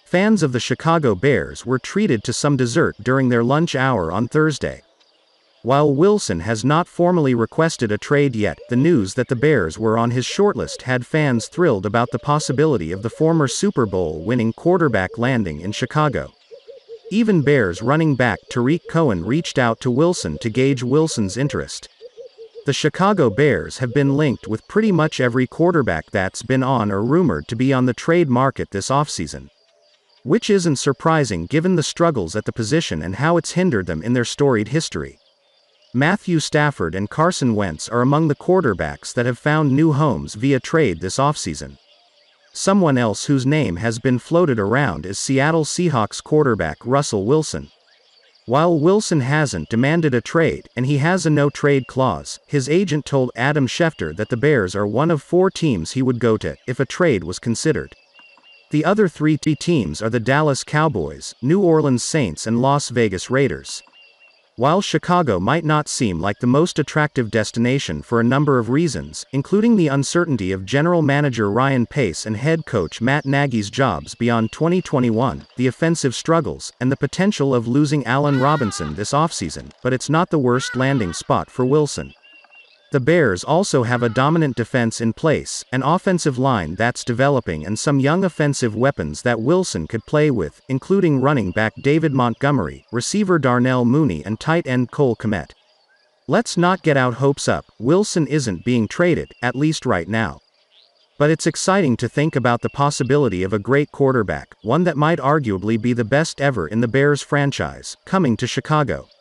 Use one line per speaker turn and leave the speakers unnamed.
Fans of the Chicago Bears were treated to some dessert during their lunch hour on Thursday. While Wilson has not formally requested a trade yet, the news that the Bears were on his shortlist had fans thrilled about the possibility of the former Super Bowl-winning quarterback landing in Chicago. Even Bears running back Tarik Cohen reached out to Wilson to gauge Wilson's interest. The Chicago Bears have been linked with pretty much every quarterback that's been on or rumored to be on the trade market this offseason. Which isn't surprising given the struggles at the position and how it's hindered them in their storied history. Matthew Stafford and Carson Wentz are among the quarterbacks that have found new homes via trade this offseason. Someone else whose name has been floated around is Seattle Seahawks quarterback Russell Wilson. While Wilson hasn't demanded a trade, and he has a no-trade clause, his agent told Adam Schefter that the Bears are one of 4 teams he would go to if a trade was considered. The other 3 teams are the Dallas Cowboys, New Orleans Saints and Las Vegas Raiders. While Chicago might not seem like the most attractive destination for a number of reasons, including the uncertainty of general manager Ryan Pace and head coach Matt Nagy's jobs beyond 2021, the offensive struggles, and the potential of losing Allen Robinson this offseason, but it's not the worst landing spot for Wilson. The Bears also have a dominant defense in place, an offensive line that's developing and some young offensive weapons that Wilson could play with, including running back David Montgomery, receiver Darnell Mooney and tight end Cole Kmet. Let's not get our hopes up, Wilson isn't being traded, at least right now. But it's exciting to think about the possibility of a great quarterback, one that might arguably be the best ever in the Bears franchise, coming to Chicago.